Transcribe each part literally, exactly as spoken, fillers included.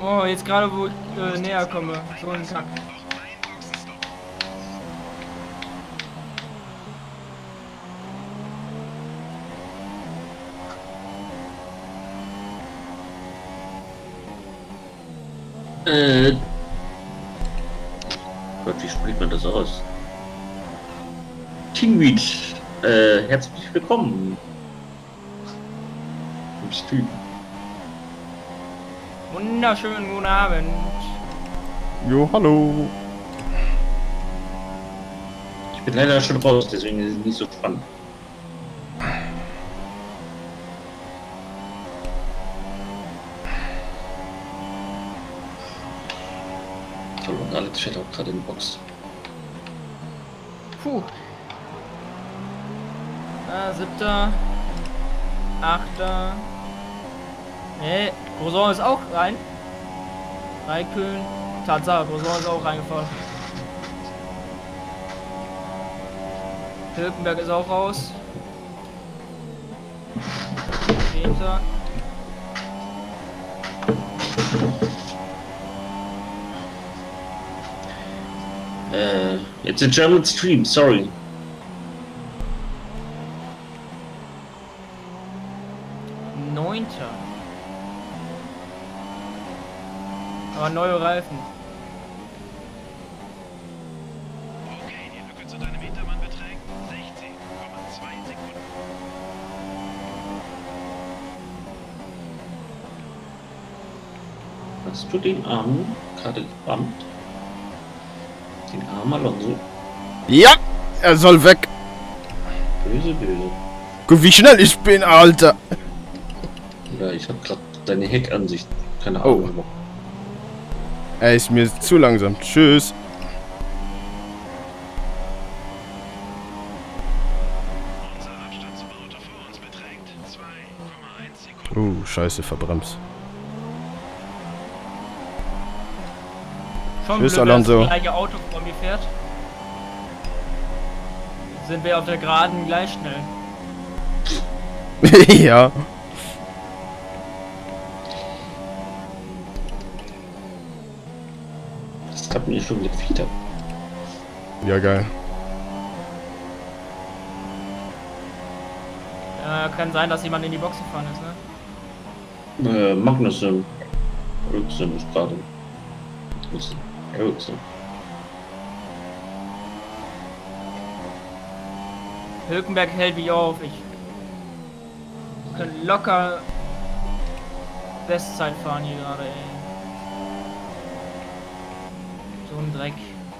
Oh, jetzt gerade wo ich äh, näher komme. So ein Kack. Äh. Gott, wie spricht man das aus? Kingweed, äh, herzlich willkommen. Im Stream. Wunderschönen guten Abend. Jo, hallo. Ich bin leider schon raus, deswegen ist es nicht so spannend. So, und Alex fährt auch gerade in die Box. Puh. Ah, siebter. Achter. Nee, Groson ist auch rein. Raikön. Tatsache, Groson ist auch reingefahren. Hülkenberg ist auch raus. Zehnter. Äh, it's a German stream, sorry. Neunter. Aber neue Reifen. Okay, die Lücke zu deinem Hintermann beträgt sechzehn Komma zwei Sekunden. Hast du den Arm gerade gebannt? Den Arm Alonso? Ja, er soll weg. Böse, böse. Guck, wie schnell ich bin, Alter. Ja, ich hab grad deine Heckansicht. Keine Oh. Ahnung. Er ist mir zu langsam. Tschüss. Unser Abstand zum Auto vor uns beträgt zwei Komma eins Sekunden. Oh, scheiße, verbremst. Schon Tschüss, blöd, Alonso. dass das gleiche Auto vor mir fährt. Sind wir auf der Geraden gleich schnell. Ja. Das klappt mir schon wieder wieder. Ja, geil. Ja, kann sein, dass jemand in die Box gefahren ist, ne? Äh, Magnussen. Ericsson ist gerade. Ericsson. Hülkenberg hält mich auf. Ich kann locker Bestzeit fahren hier gerade, ey. So ein Dreck.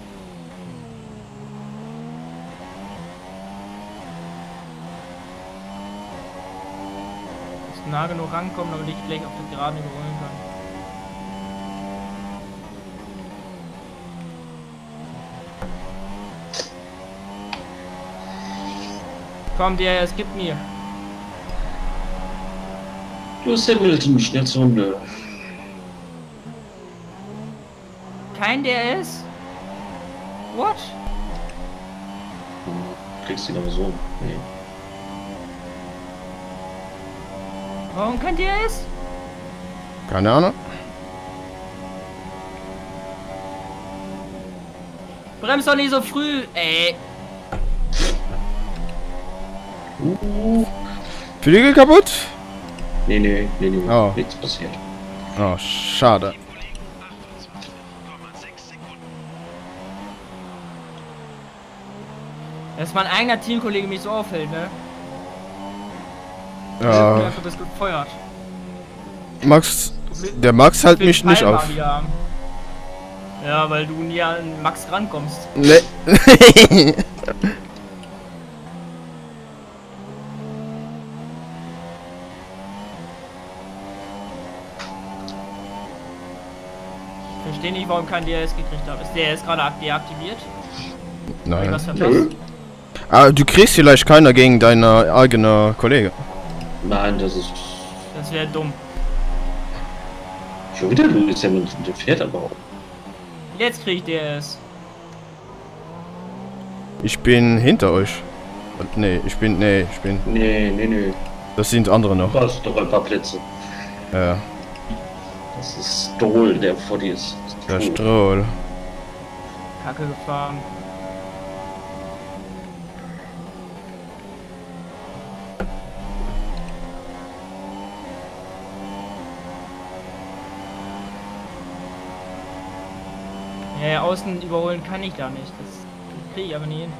Muss nah genug rankommen, damit ich gleich auf den Geraden überholen kann. Komm, D R S, gib mir. Los, Hamilton, schnellste Runde. Kein D R S? What? Du kriegst ihn aber so. Nee. Warum kein D R S? Keine Ahnung. Bremst doch nicht so früh, ey. Uh. Flügel kaputt? Nee, nee, nee, nee. Oh. Nichts passiert. Oh, schade. achtundzwanzig Komma sechs Sekunden. Dass mein eigener Teamkollege mich so aufhält, ne? Ja, Du bist gefeuert. Max, der Max hält mich nicht Palmer auf. wieder haben. Ja, weil du nie an Max rankommst. Nee. Ich verstehe nicht, warum kein D R S gekriegt habe. Ist D R S gerade deaktiviert? Hab ich Nein. was verpasst? Ah, du kriegst vielleicht keiner gegen deine eigene Kollege. Nein, das ist Das wäre dumm. schon wieder Lewis Hamilton. Der fährt aber auch. Jetzt krieg ich D R S. Ich bin hinter euch. Und nee, ich bin, nee, ich bin, Nee, nee, nee. das sind andere noch. Du hast doch ein paar Plätze. Ja. Das ist Stroll, der vor dir ist. Der Stroll. Kacke gefahren. Ja, ja, außen überholen kann ich da nicht. Das kriege ich aber nie hin.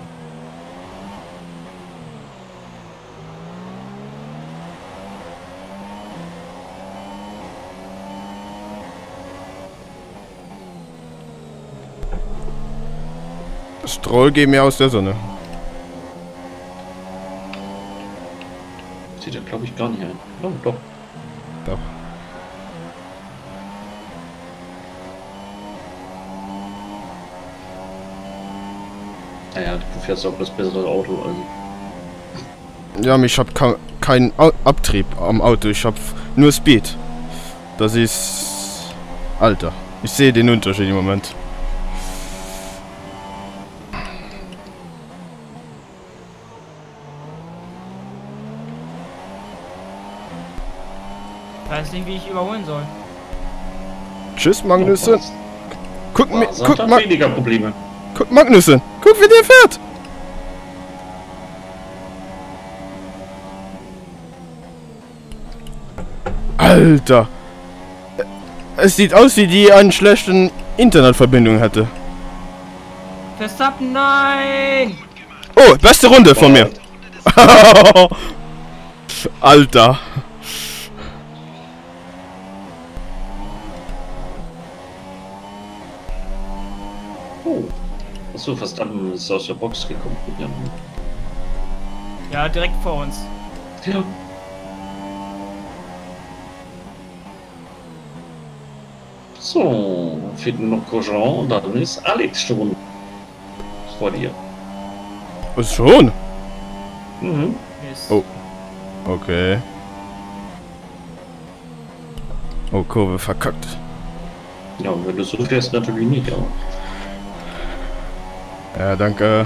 Stroll geht mir aus der Sonne. Sieht er, glaube ich, gar nicht ein. Oh, doch. Doch. Naja, du fährst auch das bessere Auto, also. Ja, ich hab ka keinen Au Abtrieb am Auto. Ich hab nur Speed. Das ist... Alter. Ich sehe den Unterschied im Moment. Ich weiß nicht, wie ich überholen soll. Tschüss, Magnussen. Guck, mi Guck, guck, hat Ma weniger Probleme. guck, Magnussen. Guck, wie der fährt. Alter. Es sieht aus, wie die einen schlechten Internetverbindung hatte. Verstappen, nein! Oh, beste Runde von mir. Alter. Oh. Achso, Verstappen ist aus der Box gekommen. Ja. Ja, direkt vor uns. Ja. So, fehlt nur noch Grosjean und dann ist Alex schon vor dir. Was schon? Mhm. Mist. Oh. Okay. Oh, Kurve verkackt. Ja, und wenn du so fährst, natürlich nicht, aber. Ja, danke.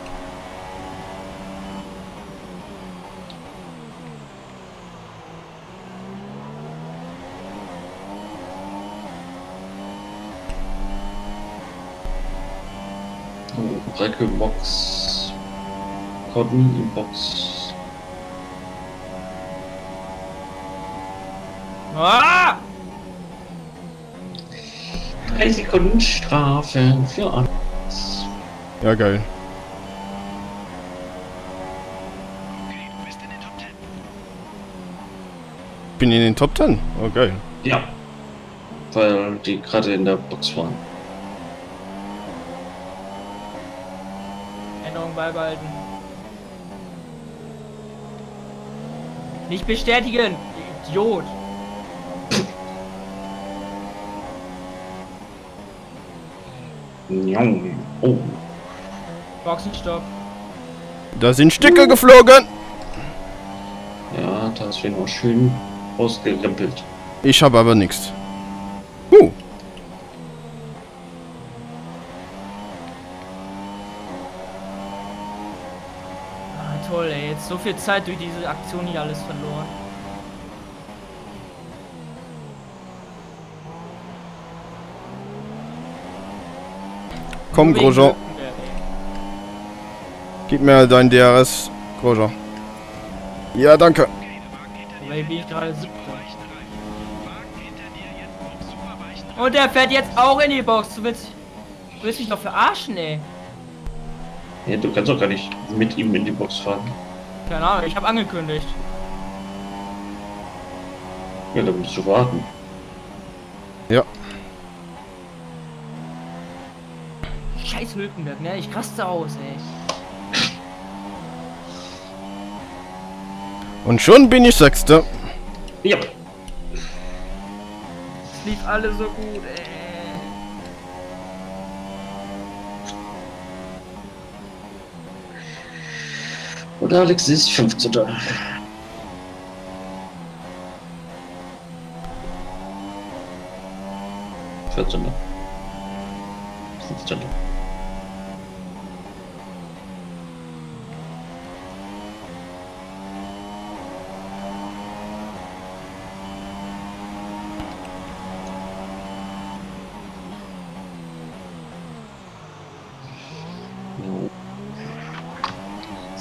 Oh, Recke Box. Cotton in Box. Ah! Drei Sekunden Strafe für alles. Ja, geil. Okay, du bist in den Top zehn. Bin in den Top Ten. Oh, geil. Ja. Weil die gerade in der Box waren. Änderung beibehalten. Nicht bestätigen, du Idiot. Oh. Boxenstopp. Da sind Stücke geflogen. Ja, da ist wieder schön ausgerempelt. Ich habe aber nichts. Uh. Ah, toll, ey. Jetzt so viel Zeit durch diese Aktion hier alles verloren. Komm, Nur wegen Grosjean. Hülkenberg, ey. Gib mir dein D R S, Grosjean. Ja, danke. Okay, der Wagen hinter dir. Wobei bin ich gerade siebter. Weichen Reifen. Wagen hinter dir jetzt auf super weichen Reifen. Und der fährt jetzt auch in die Box. Du willst, du willst mich doch verarschen, ey. Ja, du kannst doch gar nicht mit ihm in die Box fahren. Keine Ahnung, ich habe angekündigt. Ja, dann musst du warten. Ja. Scheiß Hülkenberg, ne? Ich raste aus, ey. Und schon bin ich Sechster. Ja. Es lief alle so gut, ey. Und Alex ist fünfzehnter vierzehnter fünfzehnter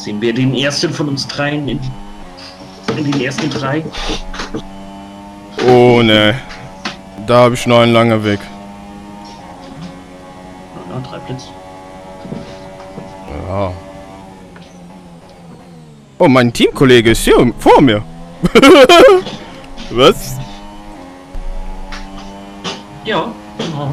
Sehen wir den ersten von uns dreien in, in den ersten drei? Oh ne. Da habe ich noch einen langen Weg. Ja, drei Plätze. Ja. Oh, mein Teamkollege ist hier vor mir. Was? Ja, genau.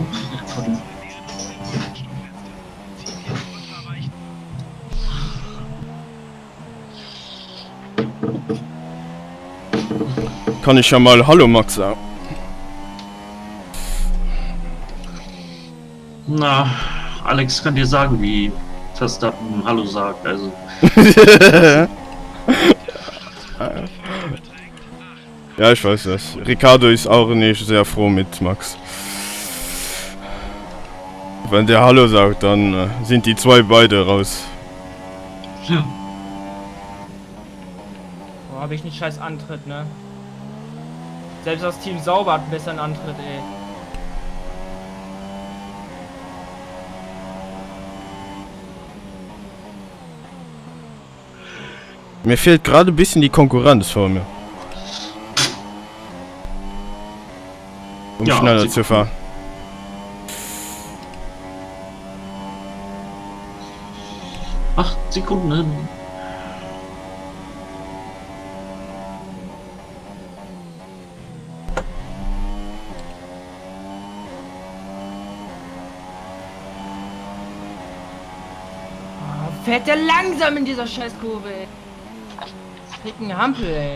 Kann ich ja mal Hallo Max sagen. Na, Alex kann dir sagen, wie Verstappen Hallo sagt, also. Ja, ich weiß das. Ricardo ist auch nicht sehr froh mit Max. Wenn der Hallo sagt, dann äh, sind die zwei beide raus. Ja. Boah, hab ich einen scheiß Antritt, ne? Selbst das Team Sauber hat einen besseren Antritt, ey. Mir fehlt gerade ein bisschen die Konkurrenz vor mir. Um Ja, schneller sie- zu fahren. Acht Sekunden. Oh, fährt der langsam in dieser Scheißkurve, ey. Ficken Hampel, ey.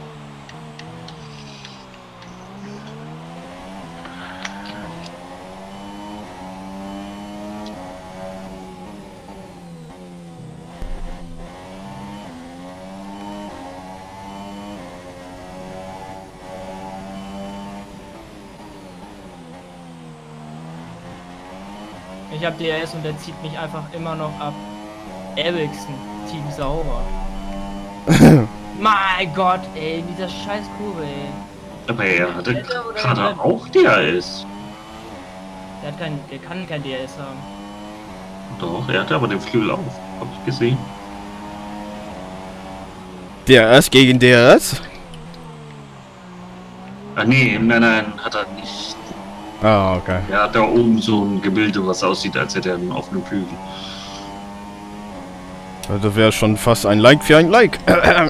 Ich hab D R S und der zieht mich einfach immer noch ab. Ericsson, Team Sauber. Mein Gott, ey, in dieser scheiß Kurve, ey. Aber er hatte Alter, oder gerade nicht? auch D R S. Der hat kein, der kann kein D R S haben. Doch, er hatte aber den Flügel auf. Hab ich gesehen. D R S gegen D R S? Ah nee, nein, nein, hat er nicht. Ah, okay. Er hat da oben so ein Gebilde, was aussieht, als hätte er einen offenen Flügel. Also wäre schon fast ein Like für ein Like.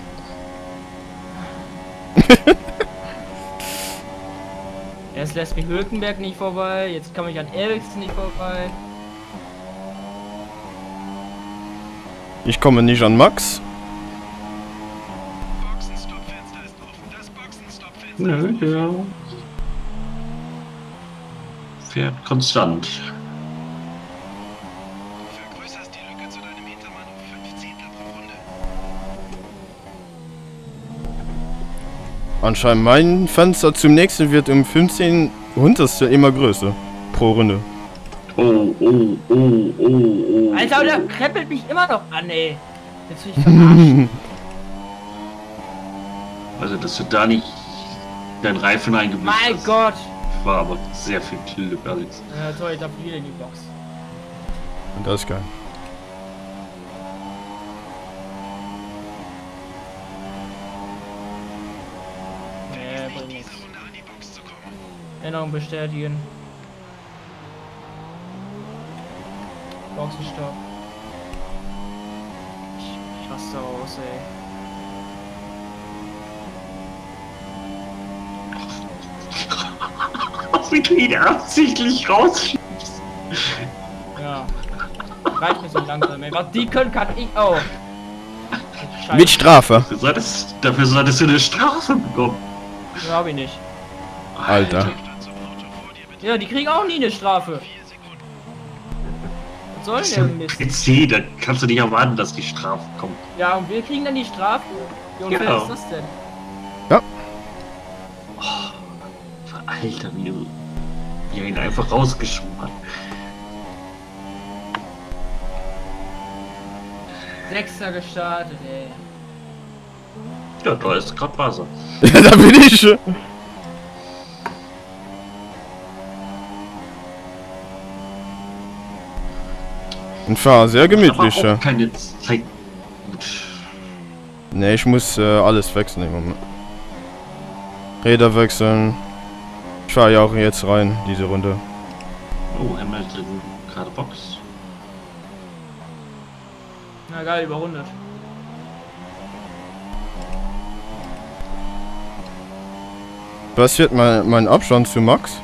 Erst lässt mich Hülkenberg nicht vorbei, jetzt komme ich an Ericsson nicht vorbei. Ich komme nicht an Max. Boxenstoppfenster ist offen. Das Boxenstoppfenster Nö, ist offen. der fährt konstant. Vergrößerst die Lücke zu deinem Hintermann um fünf Zehntel pro Runde. Anscheinend mein Fenster zum nächsten wird um fünfzehn Hundertstel immer größer. Pro Runde. Oh, oh, oh, oh, oh. Alter, der kreppelt mich immer noch an, ey. Jetzt will ich verarschen. Also, dass du da nicht deinen Reifen eingeblitzt Mein hast. Gott. War aber sehr viel Glück, Alex. Ja toll, ich darf wieder in die Box. Das ist geil. Nee, bringt nichts. Diese Runde an die Box zu kommen. Änderung bestätigen. Boxenstopp. Ich, ich raste aus, ey. Wie du ihn absichtlich rausschießt. Ja. Reicht mir so langsam, ey. Was die können, kann ich auch. Scheiße. Mit Strafe. Dafür solltest, dafür solltest du eine Strafe bekommen. Ja, hab ich nicht. Alter. Stand zum Auto vor dir bitte Ja, die kriegen auch nie eine Strafe. vier Sekunden. Was soll denn der Mist? P C, da kannst du nicht erwarten, dass die Strafe kommt. Ja, und wir kriegen dann die Strafe? Wie unfair Genau. ist das denn? Alter, wie du wie er ihn einfach rausgeschoben hat. Sechster gestartet, ey. Ja, da ist gerade Wasser. Da bin ich. Und fahr sehr gemütlich, Aber ja. auch keine Zeit. Gut. Ne, ich muss äh, alles wechseln im Moment. Räder wechseln. Ich fahre ja auch jetzt rein, diese Runde. Oh, Hamilton, gerade Box. Na geil, überrundet. Was wird mein, mein Abstand zu Max?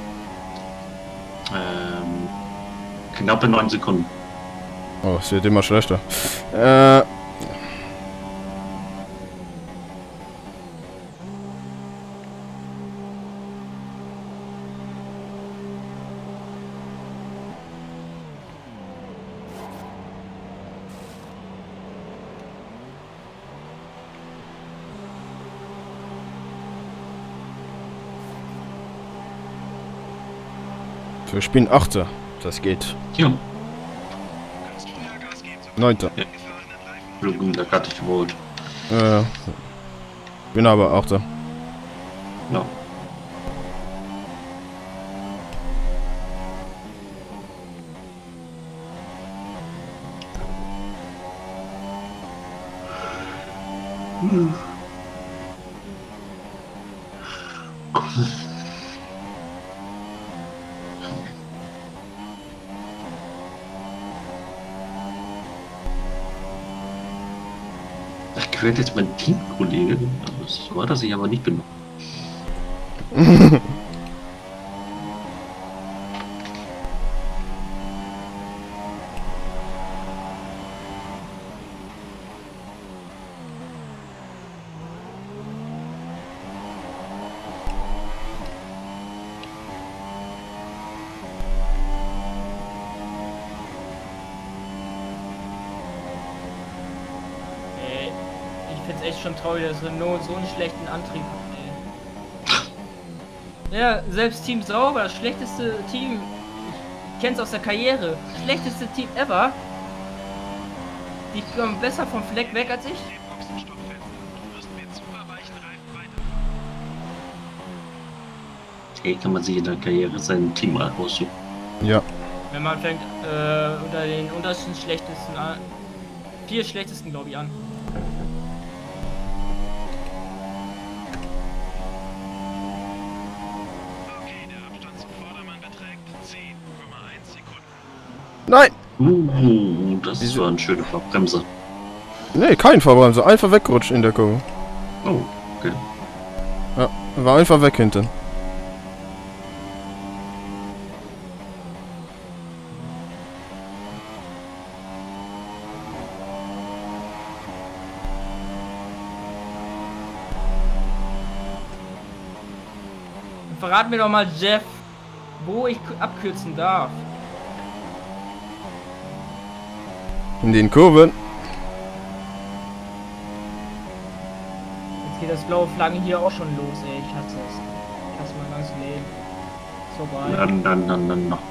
Ähm, knappe neun Sekunden. Oh, es wird immer schlechter. Äh. Wir spielen Achter. Das geht. Ja, Kannst früher Gas geben, so Neunter. gefahrenen Reifen. da hatte ich überholt. Äh. Bin aber Achter. Ja. Das gehört jetzt mein Teamkollege. So hat er sich aber nicht benommen. Ey, ich find's echt schon traurig, dass Renault so einen schlechten Antrieb hat, ey. Ja, selbst Team Sauber, das schlechteste Team. Ich kenn's aus der Karriere. Schlechteste Team ever. Die kommen besser vom Fleck weg als ich. Den Boxenstopp fest. Du wirst mit super weichen Reifen weiter. Hey, kann man sich in der Karriere sein Team aussuchen. Ja. Wenn man fängt äh, unter den untersten schlechtesten an. Vier schlechtesten, glaube ich, an. Okay, der Abstand zum Vordermann beträgt zehn Komma eins Sekunden. Nein! Uh, das ist so ein schöner Verbremser. Nee, kein Verbremser. Einfach weggerutscht in der Kurve. Oh, okay. Ja, war einfach weg hinten. Verrat mir doch mal, Jeff, wo ich abkürzen darf. In den Kurven. Jetzt geht das blaue Flaggen hier auch schon los, ey. Ich hasse es. Ich hasse mein ganzes Leben. So vorbei. Dann, dann, dann, dann noch.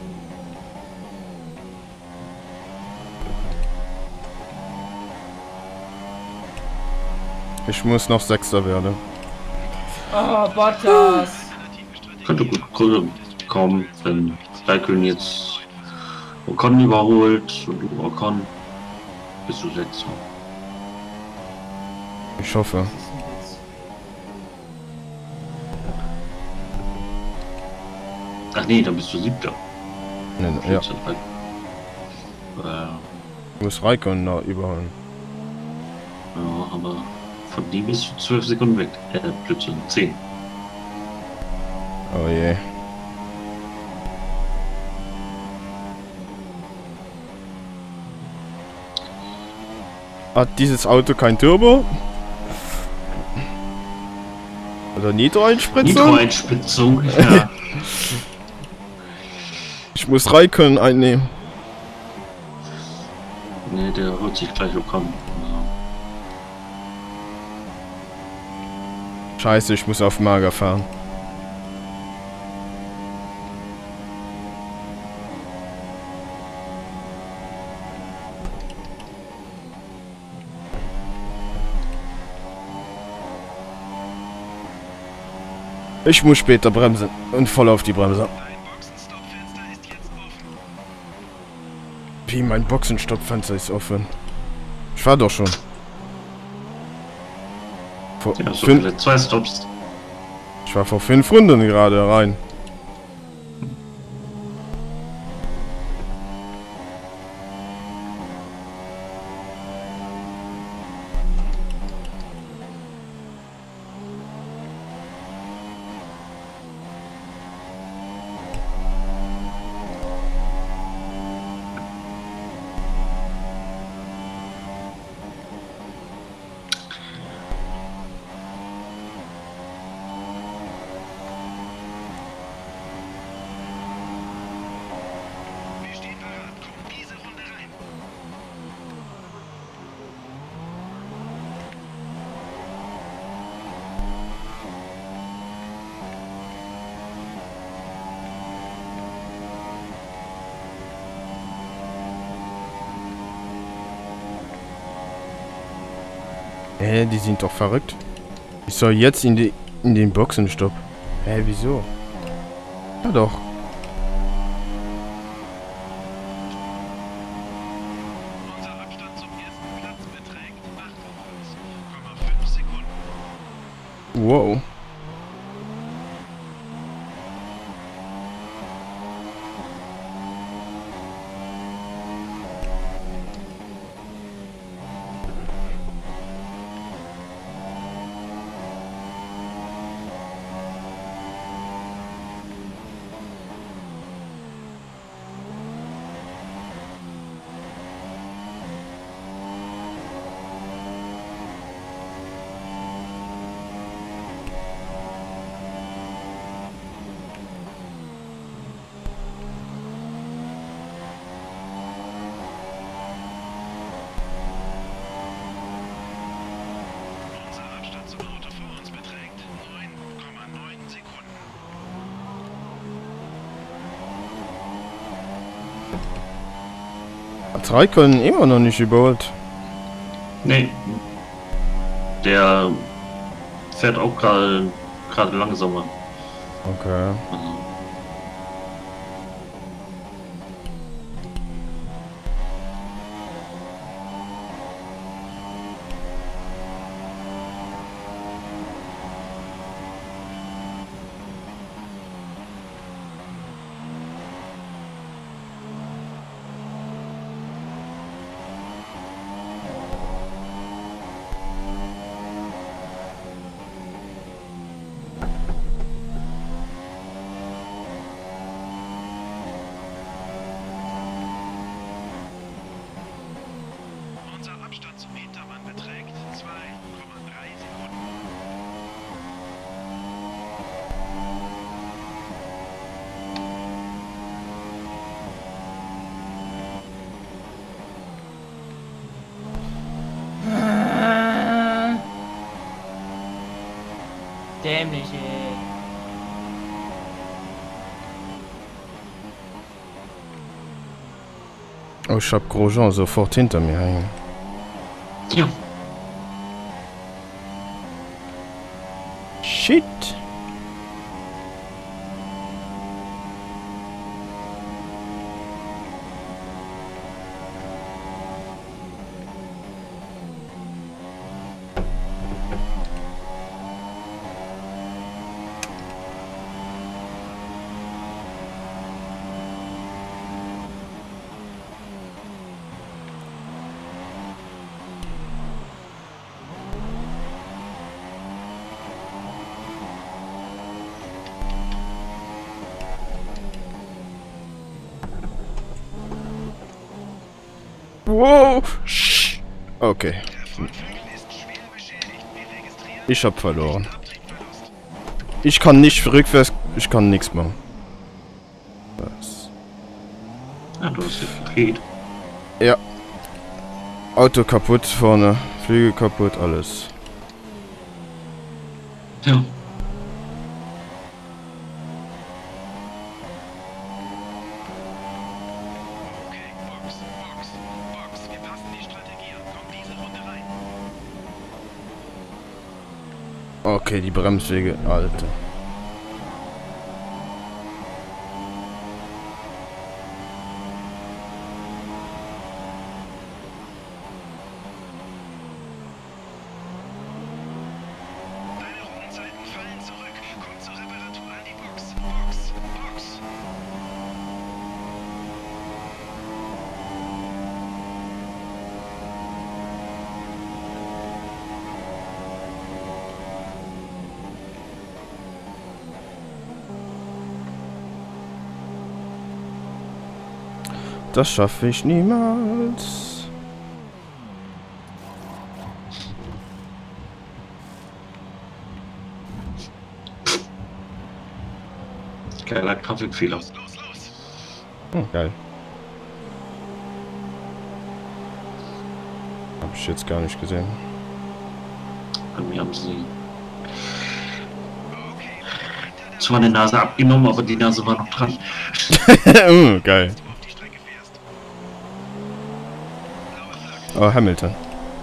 Ich muss noch Sechster werden. Oh, Bottas. Könnte gut kommen, wenn Raikkonen jetzt Ocon überholt und du Ocon bist du Sechster. Ich hoffe. Das ist ein Witz. Ach nee, dann bist du Siebter. Nee, nee, ja. Äh, Ich muss Raikkonen noch überholen. ja, aber von dem bist du zwölf Sekunden weg. Äh, Blödsinn, zehn. Oh je. Hat dieses Auto kein Turbo? Oder Nitro-Einspritzung? Nitro-Einspitzung, ja. Ich muss Raikkonen einnehmen. Nee, der wird sich gleich Ocon. Scheiße, ich muss auf Mager fahren. Ich muss später bremsen und voll auf die Bremse. Dein Boxenstoppfenster ist jetzt offen. Wie, mein Boxenstoppfenster ist offen. Ich fahr doch schon. Vor Ja, so fünf, viele zwei Stops. ich war vor fünf Runden gerade rein. Wir stehen parat. Kommt diese Runde rein. Hä, die sind doch verrückt. Ich soll jetzt in die in den Boxenstopp. Hä, wieso? Ja doch. Unser Abstand zum ersten Platz beträgt achtundfünfzig Komma fünf Sekunden. Wow. Unser Abstand zum Auto vor uns beträgt neun Komma neun Sekunden. Drei können immer noch nicht überholt. Nee. Der fährt auch gerade gerade langsamer. Okay. Also, Unser Abstand zum Hintermann beträgt zwei Komma drei Sekunden. Ah. Dämlich, ey. Oh, ich hab Grosjean sofort hinter mir hängen. ja. Shit. Wow. Sch- Okay. Der Frontflügel ist schwer beschädigt. Wir registrieren Ich hab verloren. Abtriebverlust. Ich kann nicht rückwärts. Ich kann nichts machen. Was? Ja, du hast ja gedreht. Ja. Auto kaputt vorne. Flügel kaputt, alles. Ja. Okay, Box, Box, Box. Wir passen die Strategie an. Kommt diese Runde rein. Okay, die Bremswege, Alter. Das schaffe ich niemals. Geiler Grafikfehler. Los, los! Hm, geil. Hab ich jetzt gar nicht gesehen. Bei mir haben sie zwar eine Nase abgenommen, aber die Nase war noch dran. mm, geil. Du auf die Strecke fährst. Oh, Hamilton.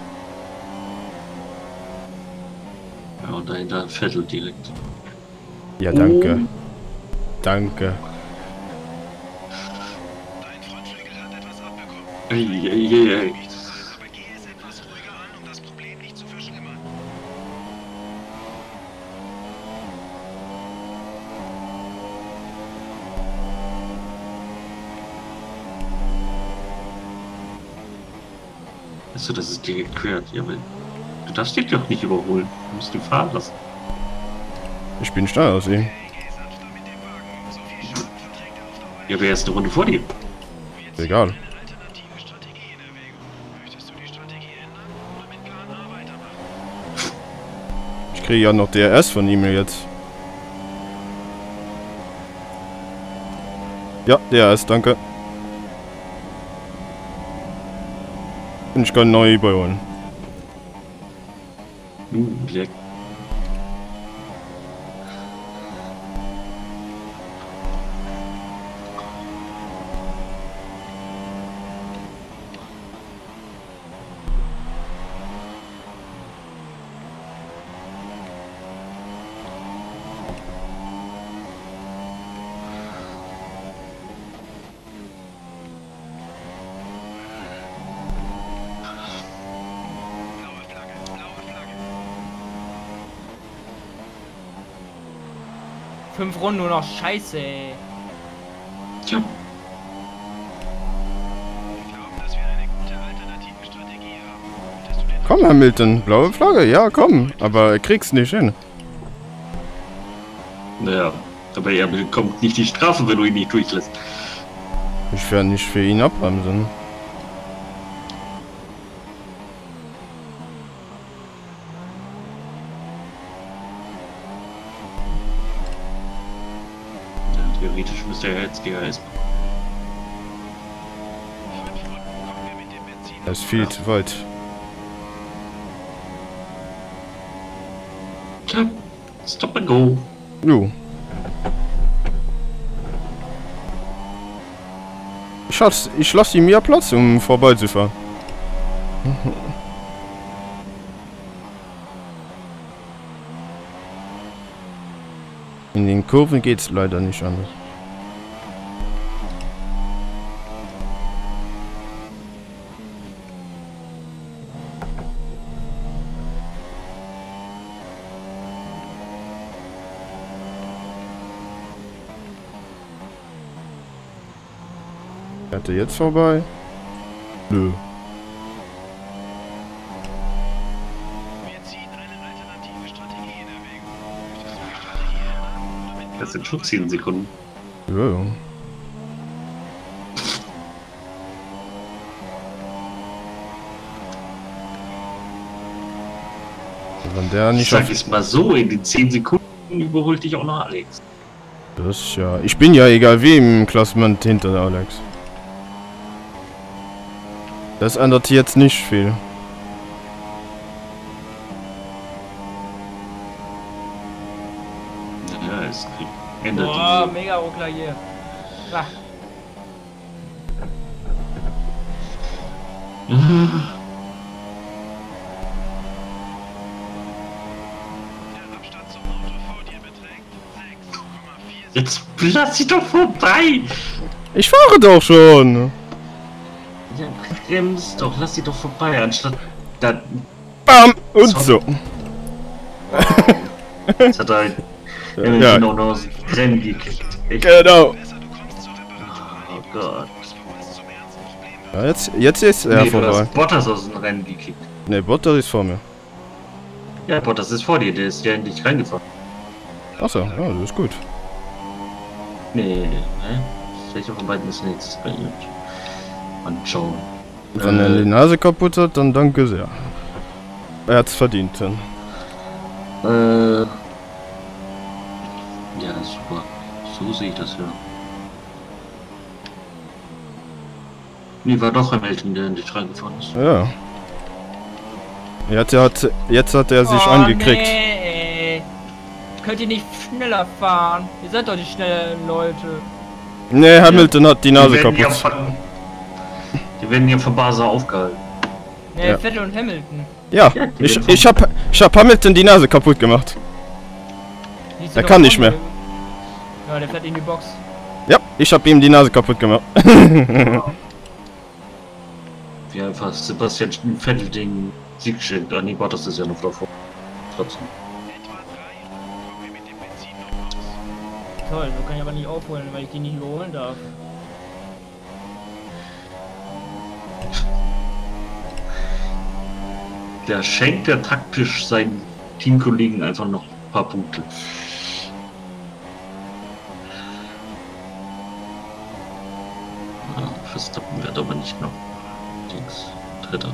Ja, und dahinter Vettel direkt. Ja, danke. Danke. Dein Frontflügel hat etwas abbekommen. Ey, ey, ey, ey. Aber geh es etwas ruhiger an, um das Problem nicht zu verschlimmern. Weißt du, das ist direkt quer. Ja, aber du darfst dich doch nicht überholen. Du musst ihn fahren lassen. Ich bin schneller als ihn. Hey, geh sanfter mit dem Wagen. So viel Schaden verträgt er auf Dauer. Ja, aber er ist eine Runde vor dir. Egal. Eine alternative Strategie in Erwägung. Möchtest du die Strategie ändern oder mit Plan A weitermachen? Ich kriege ja noch D R S von ihm jetzt. Ja, D R S, danke. Und ich kann neu bauen. Uh, leck. Blaue Flagge, blaue Flagge. Fünf Runden nur noch. Scheiße, ey. Tja, Wir glauben, dass wir eine gute alternative Strategie haben. Möchtest du den Komm, Hamilton. Blaue Flagge. Ja, komm. Aber er kriegt's nicht hin. naja. Aber er bekommt nicht die Strafe, wenn du ihn nicht durchlässt. Ich werde nicht für ihn abbremsen. Ja, theoretisch müsste er jetzt D R S. fünf Runden kommen wir mit dem Benzin. Das ist viel zu weit. Tja, stop and go. Jo. Ich, lass, ich lasse ihm ja Platz, um vorbeizufahren. In den Kurven geht's leider nicht anders. Fährt er jetzt vorbei? Nö. Wir ziehen eine alternative Strategie in Erwägung. Möchtest du die Strategie ändern oder mit Das sind schon zehn Sekunden. Ja, ja. Wenn der Ich nicht sag auf... es mal so, in den zehn Sekunden überholt dich auch noch Alex. Das ist ja... Ich bin ja egal wie im Klassement hinter der Alex. Das ändert jetzt nicht viel. Ja, es ändert Boah, mega Ruckler hier. Ah, Der Abstand zum Auto vor dir beträgt sechs Komma vier. Jetzt lass dich doch vorbei! Ich fahre doch schon! Ja, bremst doch, lass sie doch vorbei, anstatt da. Bam! Und So. so. Jetzt hat er Hamilton Ja. auch noch aus dem Rennen gekriegt. Echt? Genau. Besser, du kommst zur Reparatur. Oh Gott. Bevor es zum ernsten Problem wird. Ja, jetzt, jetzt ist er Nee, du vorbei. hast Bottas aus dem Rennen gekickt. Ne, Bottas ist vor mir. Ja, Bottas ist vor dir, der ist ja endlich reingefahren. Achso, ja, das ist gut. Nee, ne? Welcher von beiden ist nächstes bei ihm? anschauen. Wenn er die Nase kaputt hat, dann danke sehr. Er hat's verdient dann. Äh. Ja, super. So sehe ich das ja. Nee, war doch Hamilton, der in die Schrank gefahren ist. Ja. Jetzt hat, jetzt hat er sich oh, angekriegt. Nee, ey. Könnt ihr nicht schneller fahren? Ihr seid doch die schnellen Leute. Nee, Hamilton ja. hat die Nase die werden kaputt. Ja von, die werden ja von Basa aufgehalten. Nee, Ja. Vettel und Hamilton. Ja, Ja, die ich, werden ich, hab, ich hab Hamilton die Nase kaputt gemacht. Die sind Der doch kann nicht vorne. mehr. Ja, der fährt in die Box. Ja, ich hab ihm die Nase kaputt gemacht. Wie einfach Sebastian Vettel den Sieg schenkt. Ah, nee, Bottas ist ja noch davor. Trotzdem. Etwa drei kommen wir mit dem Benzin noch raus. Toll, so kann ich aber nicht aufholen, weil ich die nicht überholen darf. Der schenkt ja taktisch seinen Teamkollegen einfach noch ein paar Punkte. Ja, Verstappen wird aber nicht noch Dings Dritter.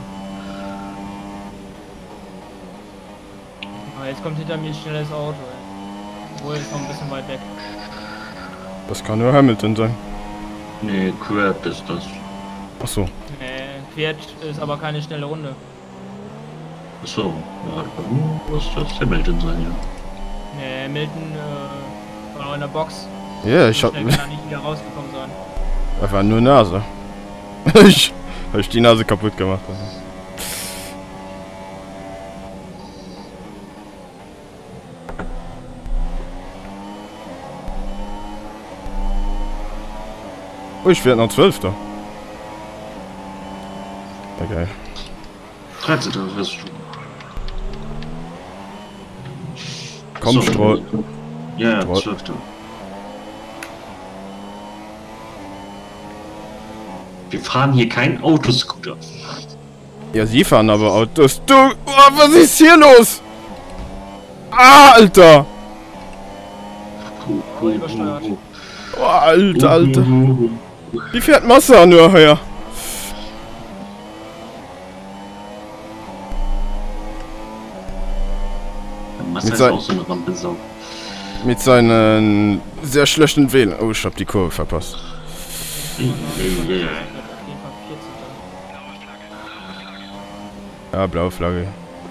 Aber jetzt kommt hinter mir ein schnelles Auto. Ey. Obwohl, ist noch ein bisschen weit weg. Das kann nur Hamilton sein. Nee, Quert ist das. Achso. Nee, Quert ist aber keine schnelle Runde. Achso, ja, dann muss das Hamilton sein, ja. Nee, Hamilton äh, war noch in der Box. Ja, yeah, ich So hab. schnell kann er nicht wieder rausgekommen sein. Das war nur Nase. ich hab ich die Nase kaputt gemacht. Oh, ich werde noch Zwölfter. Okay. dreizehnter wirst du. Komm, So, Stroll. Ja, ja, Stroll. zwölfter. Wir fahren hier kein Autoscooter. Ja, sie fahren aber Autos. Du, oh, was ist hier los? Ah, Alter. Oh, Oh, übersteuert. Oh, Alter, Alter. Wie fährt Massa nur her? Massa Mit ist sein- auch so eine Rampensau. Mit seinen sehr schlechten Wählen. Oh, ich hab die Kurve verpasst. Ja, ja, ja. Auf jeden Fall vierzehnter. Ja, blaue Flagge.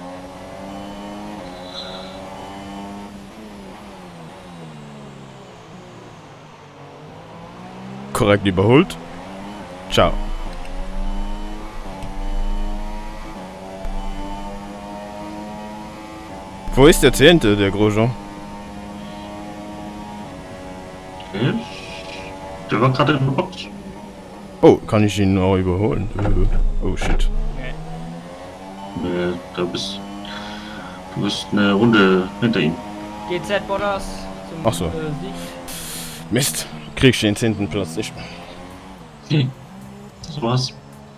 Korrekt überholt. Ciao. Wo ist der Zehnte, der Grosjean? Okay. Der war gerade in der Box. Oh, kann ich ihn auch überholen? Äh, Oh shit. Nee. Nee, da bist du bist eine Runde hinter ihm. G Z Bottas zum Ach so. äh, Sieg. Mist, krieg ich den zehnten Platz nicht mehr. Okay. Das war's.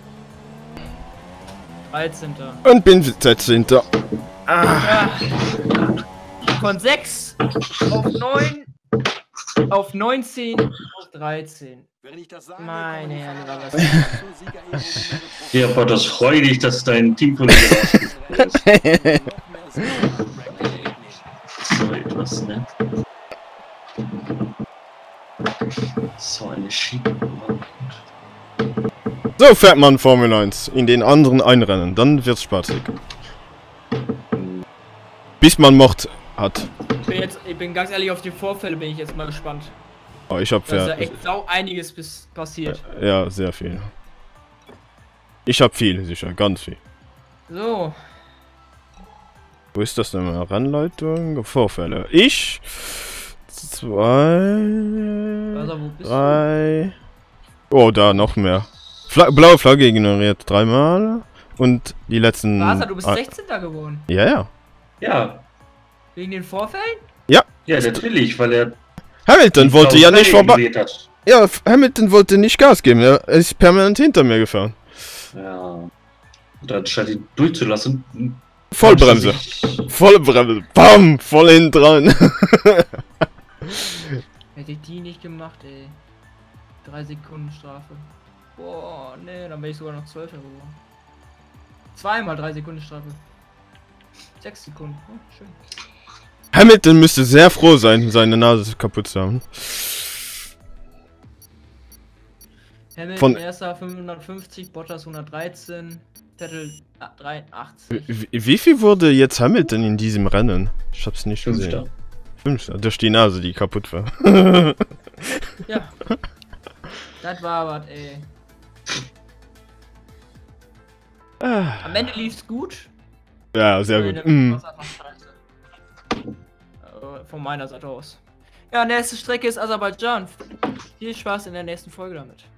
dreizehnter. Und bin sechzehnter. Ja. Von sechs auf neun auf neunzehn auf dreizehn. Meine Herren, war das. Ja, aber das freut dich, dass dein Teamkollege rausgeflogen ist. So etwas, ne? So eine schicke Nummer. So fährt man Formel eins. In den anderen einrennen, dann wird's spaßig. Bis man Mord hat. Ich bin, jetzt, ich bin ganz ehrlich, auf die Vorfälle bin ich jetzt mal gespannt. Oh, ich hab Da ist ja ja, echt sau einiges bis passiert. ja sehr viel. Ich hab viel, sicher, ganz viel. So, Wo ist das denn? Rennleitung? Vorfälle. Ich. Zwei. also wo bist Drei. Oh, da noch mehr. Fla blaue Flagge ignoriert dreimal. Und die letzten. du? Rasa, du bist ah, sechzehnter geworden. Ja, ja. Ja, Wegen den Vorfällen? ja, natürlich, weil er Hamilton wollte ja nicht vorbei. gewählt hat. Ja, Hamilton wollte nicht Gas geben. Er ist permanent hinter mir gefahren. Ja. Und anstatt ihn durchzulassen, Vollbremse. Vollbremse. Bam! Voll hinten dran. Hätte ich die nicht gemacht, ey. Drei Sekunden Strafe. Boah, nee, dann bin ich sogar noch zwölf geworden. Zweimal drei Sekunden Strafe. Sechs Sekunden. Oh, schön. Hamilton müsste sehr froh sein, seine Nase kaputt zu haben. Hamilton Von- erster fünfhundertfünfzig, Bottas hundertdreizehn, Vettel ah, dreiundachtzig. Wie, wie viel wurde jetzt Hamilton in diesem Rennen? Ich hab's nicht gesehen. Fünfter. Fünfter. Durch die Nase, die kaputt war. Ja. Das war was, ey. Am Ende lief's gut. Ja, sehr Äh, gut. der Mm. Wasser war scheiße. Äh, Von meiner Seite aus. Ja, nächste Strecke ist Aserbaidschan. Viel Spaß in der nächsten Folge damit.